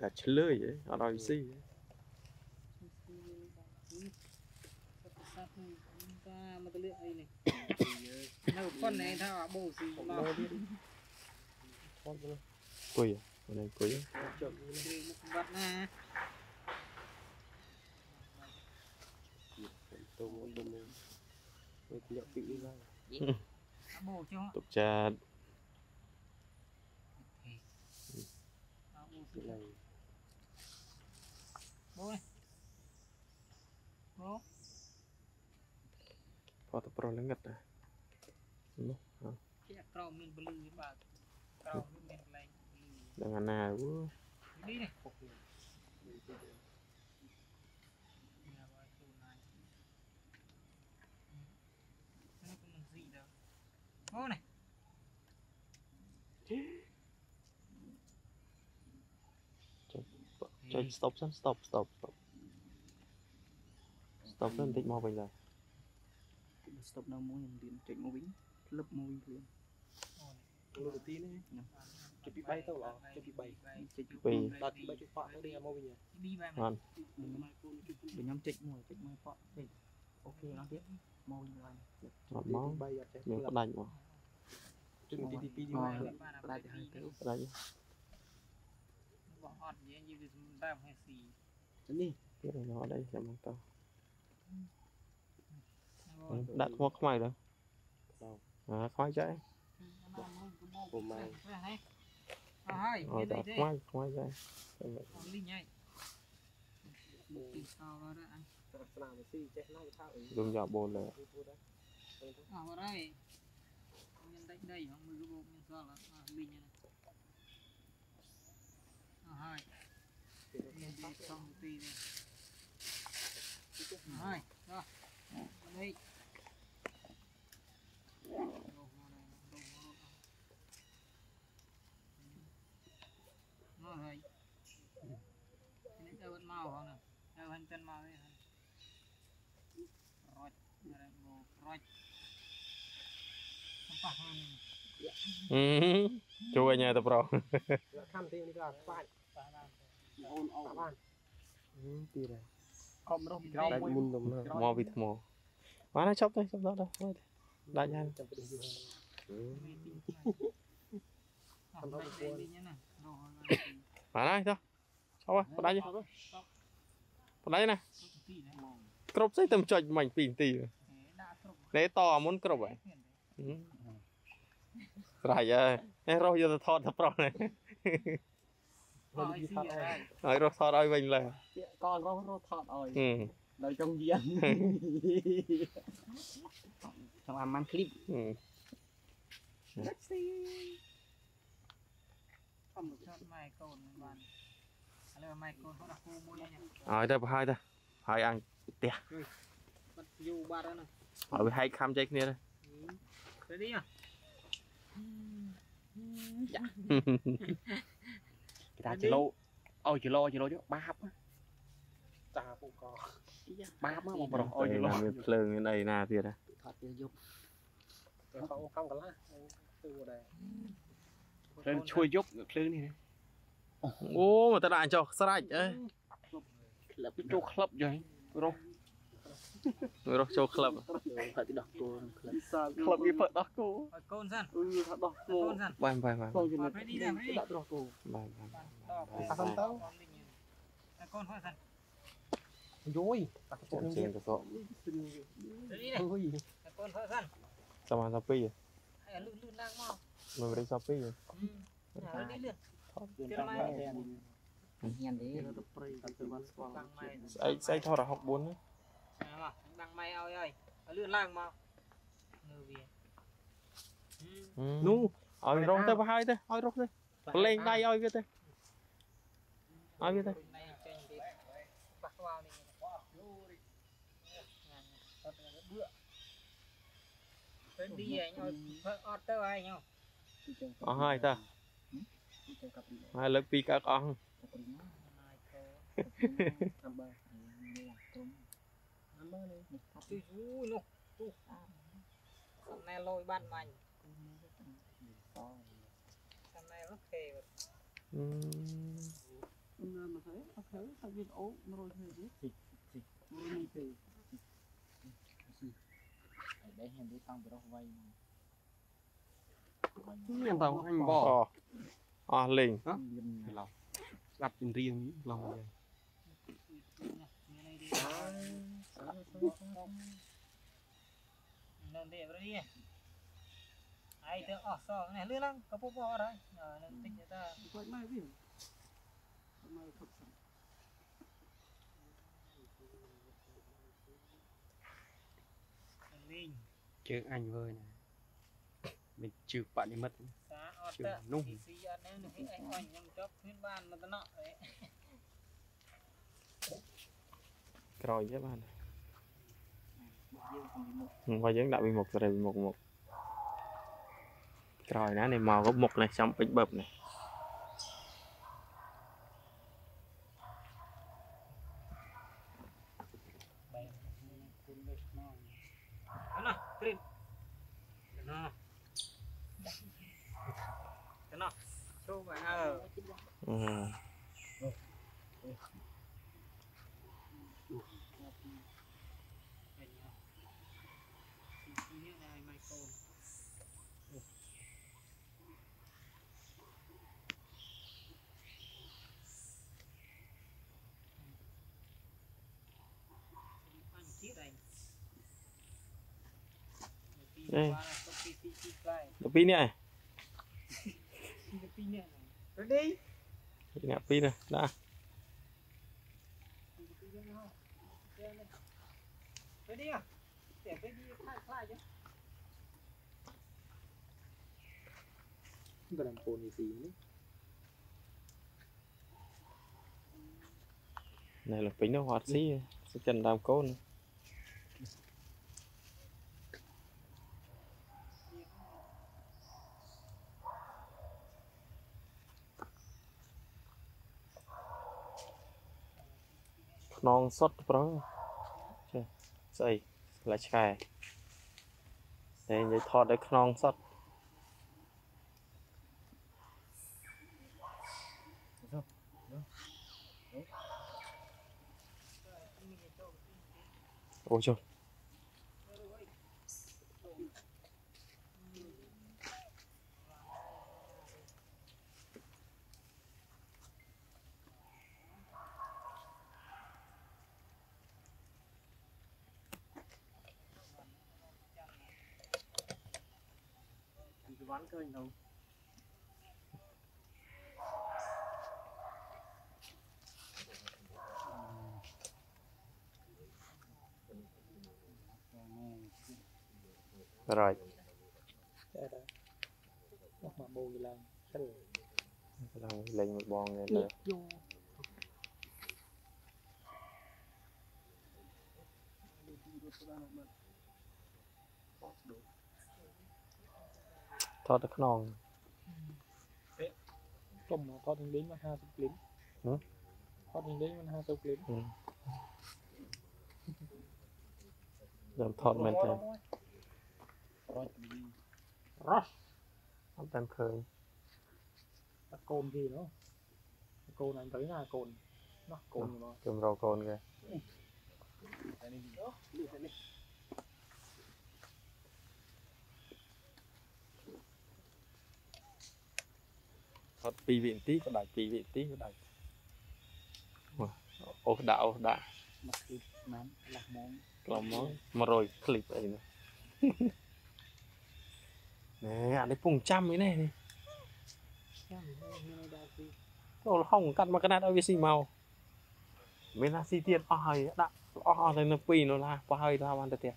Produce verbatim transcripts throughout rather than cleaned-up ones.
là chơi lơi vậy ở đây gì con này thao bổ gì mà quỳ ở đây quỳ vật nè tục cha bố này bố phó tập pro lên ngật à cái trâu mình bự với bà trâu mình lên đang ăn nào quá đi này bố này cho stop stop stop stop stop stop lên tích mò bình rồi stop đâu môi điện chạy mô bính lớp môi liền đầu tiên này chụp bị bay tao lọ chụp bị bay vì đặt bay chụp phạ nó đi mô bình đi bay ngon để nhóm chạy môi chạy môi phọ thì ok nó tiếp môi rồi ngọt món bay miếng có đành mà chừng tí tí tí đi rồi ngoài lại thì hơi thiếu đây bọn hot vậy như ba hay xì đi cái này nó ở đây làm tao đặt mua không mày đâu à khoai trái hôm nay rồi đặt khoai khoai trái linh nhảy sao đó đó anh dùng dạo bồn này ở đây nhân đánh đây không mười cái bộ nhân sao là linh này hai xong một tí này hai rồi đây nó hơi cái này vẫn màu không nè đâu hành chân màu đấy rồi rồi rồi không phải ừ chui nhà tập pro khăn thì đi ra phải ôn ôn bạn tí này không đâu đại môn đồng mò vịt mò mà nó chốc đây chốc đó đâu đại nha mà đây thôi sao á có đây chứ có đây nè crop xây tầm chọi mảnh pin tì để to muốn crop vậy rồi em rồi giờ thọt tập pro này rồi rồi thọt ơi mình là con có rô thọt rồi ừ đời trong viên trong làm ăn clip ừ không được cho mày cồn bạn là mày cồn họ đặt khu mua nha rồi đây hai ta hai ăn tiệt bắt du ba đó nè ở hai cam chạy kia đây tới đi à ta chỉ lô ôi chỉ lô chỉ lô chứ ba hấp á ta cũng có ba hấp á một bro ôi đây chỉ là miếng phơi này nè tiệt à thật để giúp không không có lá từ đây lên chui giúp chui này ô mà ta đại cho sạch ấy là cái chỗ club vậy bro rồi rồi cho club phải đi đọc cô club đi phải đọc cô cồn san ừ thật đọc cô cồn san bài bài bài con gì phải đi ra phải đi đọc đọc cô bài bài ta không tao con hoa san dối ta có trên trên cái số tới đi này gì con hoa san sao mà shopee rồi hay là lươn lươn đang mau mình đi shopee rồi ừ đi lươn nhàn đấy ấy xây thôi là học bốn đấy đăng mày ơi ơi lươn lang mau ngư về nu ơi rồi tới hai tới ơi rồi tới lên đây ơi cái tới ơi cái tới đi anh ơi ọt tới ai nhau ở hai ta hai lớp pi các con ui nó này lôi ban mạnh này nó khề mà thấy ok sao biết ố nó rồi thế chứ xịt xịt rồi này thì để hiện đi tăng được vay miền tàu anh bò អូអស់លេង lòng đặt trên riêng lòng này นั่นเดี๋ยวนี้ไอ้เธอออกซองเนี่ยเรื่องนั้นก็พูดว่าอะไรเออนั่นติ๊กจะ quay mai biết mai thật linh chơi anh vơi này mình chịu bạn đi mất สาออเตอร์นุ่มซีอันนี้นึกให้ไอ้อ่อนยังจบพื้นบ้านมันตะเนาะเลยក្រោយទេបានមកយើងដាក់វាមុខទៅមុខមុខក្រោយណានេះមកក៏មុខនេះចាំពេញបឹបនេះ nó krim nó cái nó số mà ờ អឺ đây ទៅពីនេះឯង rồi đi អ្នកពីនេះដាក់ rồi đi à để cái đi khai khai chứ cái làm cồn gì nữa នេះលពេញនោះអត់ស៊ីសិចិនដើមកូន ខ្នងសុតប្រុសចេះស្អីផ្លែឆ្កែតែនិយាយថតឲ្យខ្នងសុតអូចុះ bán cơ đâu rồi mà bồ gì làm lên một bon này là thoát được non không mà thoát đến mà hai chục lính ừ? thoát đến mà hai chục lính ừ. Dần thoát mình thôi rush không tem khơi cồn gì nữa cồn anh thấy là cồn nó cồn mà chùm rau cồn kìa thoát pi viện tí có đại pi viện tí có đại ô đạo đã mặc khi nắm lạc món làm món mà rồi clip ấy nữa nè anh ấy phùng trăm cái này rồi không cắt mà cái này đâu biết gì màu mình là xì tiền o hơi đã o lên nó pi nó là o hơi ra ban tiền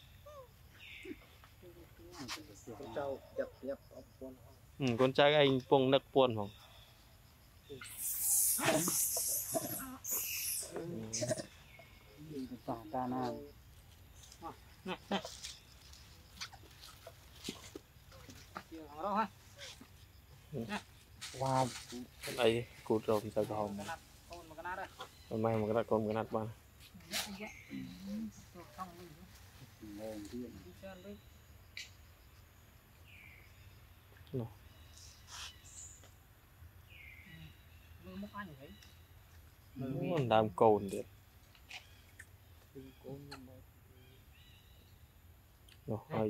ừ, con trai anh phùng nực buồn không tả ca nam wow đây cụt rồi thì sao còn hôm nay mà cái con cái nát ban มันดามโกนเด็ดเนาะไอ้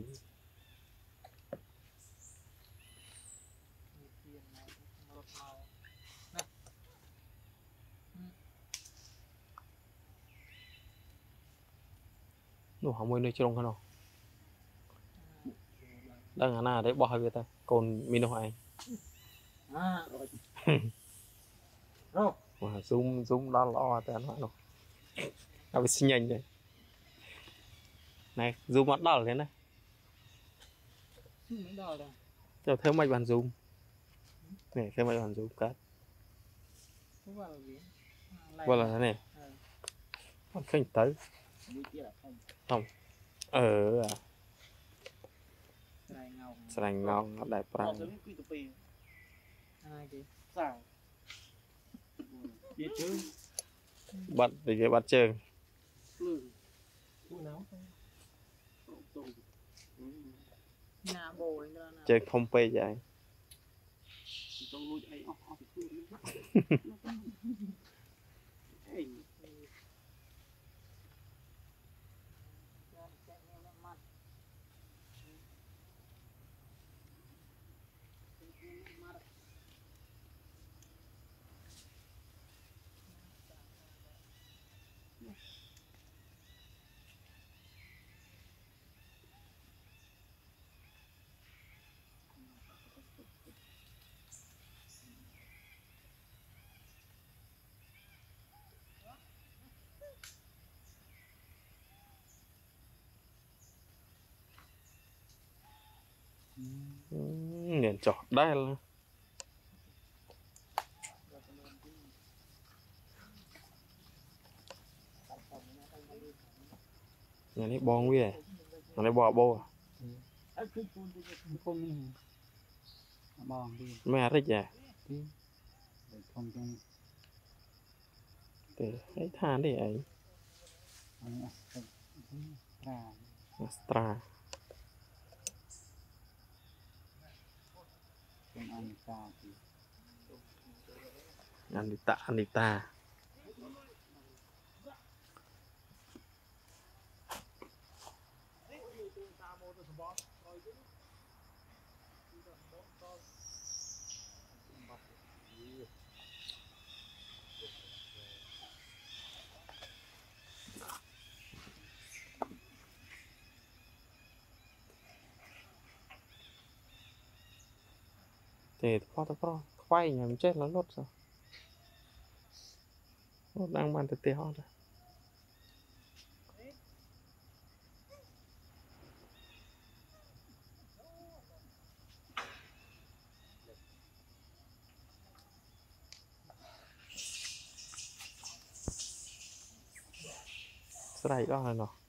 หนูหามือในจงเขาเนาะđang ở nào đấy bỏ về ta còn mình đâu hay mà zoom zoom lo lo tại nó nó nó bị sinh nhanh vậy này zoom mắt đỏ thế này cho thêm mấy bàn zoom này thêm mấy bàn zoom cắt qua là thế này con phanh tới không ờ à sành ngon nó đại prang bắt thì cái bắt chơi chơi không pê vậy nhìn chọt đây là nhà này bong với nhà này bò bô mẹ rất già để thấy than đi ấy Astra Anita Anita thì pho to quay nhầm chết nó lốt rồi lốt đang bàn từ tiêu rồi cái này đó là nó